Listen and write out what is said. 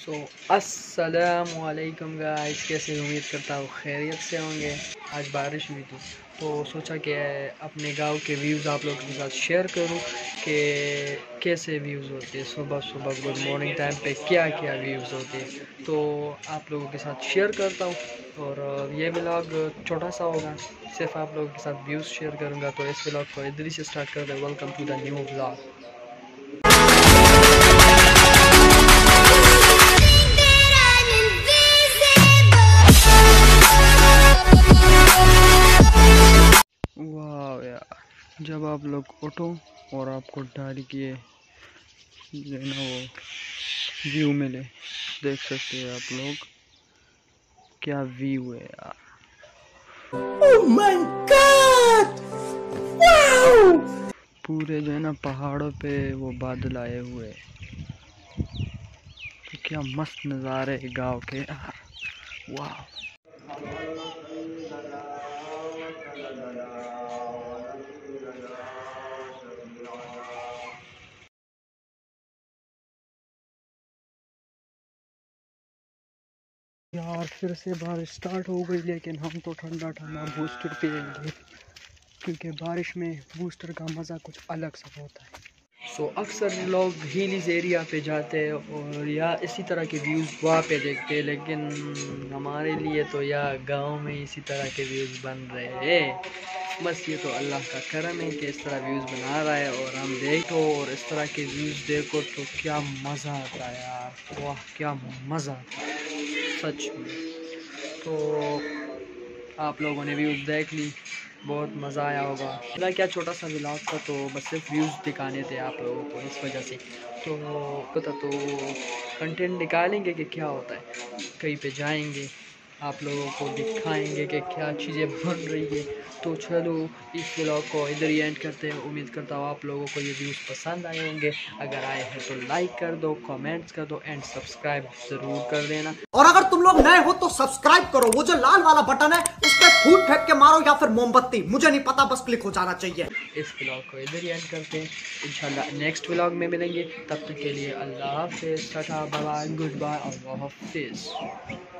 सो अस्सलामुअलैकुम गाइस, कैसे उम्मीद करता हूँ खैरियत से होंगे। आज बारिश हुई थी तो सोचा कि अपने गांव के व्यूज़ आप लोगों के साथ शेयर करूँ कि कैसे व्यूज़ होते हैं सुबह सुबह गुड मॉर्निंग टाइम पे, क्या क्या व्यूज़ होते हैं तो आप लोगों के साथ शेयर करता हूँ। और ये व्लॉग छोटा सा होगा, सिर्फ आप लोगों के साथ व्यूज़ शेयर करूँगा। तो इस व्लॉग को इधर ही से स्टार्ट करते हैं। Welcome to the new vlog. वाह यार, जब आप लोग उठो और आपको डाल किए जो है ना वो व्यू मिले, देख सकते हैं आप लोग क्या व्यू है यार। Oh my God! Wow! पूरे जो है ना पहाड़ों पे वो बादल आए हुए, तो क्या मस्त नज़ारे है गांव के यार। वाह, यार फिर से बारिश स्टार्ट हो गई, लेकिन हम तो ठंडा ठंडा बूस्टर पियेंगे क्योंकि बारिश में बूस्टर का मज़ा कुछ अलग सा होता है। अक्सर लोग हिलीज एरिया पे जाते हैं और या इसी तरह के व्यूज़ वहाँ पे देखते हैं, लेकिन हमारे लिए तो यहाँ गांव में इसी तरह के व्यूज़ बन रहे हैं। बस ये तो अल्लाह का करम है कि इस तरह व्यूज़ बना रहा है और हम देखो और इस तरह के व्यूज़ देखो तो क्या मज़ा आता है यार। वाह, क्या मज़ा आता है सच में। तो आप लोगों ने व्यूज़ देख ली, बहुत मज़ा आया होगा। मेरा क्या छोटा सा व्लॉग था, तो बस सिर्फ व्यूज़ दिखाने थे आप लोगों को, इस वजह से तो पता तो कंटेंट निकालेंगे कि क्या होता है, कहीं पे जाएंगे आप लोगों को दिखाएंगे कि क्या चीज़ें बन रही है। तो चलो इस व्लॉग को इधर ही एंड करते हैं। उम्मीद करता हूँ आप लोगों को ये व्यूज़ पसंद आए होंगे। अगर आए हैं तो लाइक कर दो, कमेंट्स कर दो एंड सब्सक्राइब ज़रूर कर देना। और अगर तुम लोग नए हो तो सब्सक्राइब करो, वो जो लाल वाला बटन है उस पर फूट फेंक के मारो या फिर मोमबत्ती, मुझे नहीं पता, बस क्लिक हो जाना चाहिए। इस व्लॉग को इधर ही एंड करते हैं। इंशाल्लाह नेक्स्ट व्लॉग में मिलेंगे, तब तक के लिए अल्लाह हाफिज़, tata bye bye, goodbye, अल्लाह हाफिज़।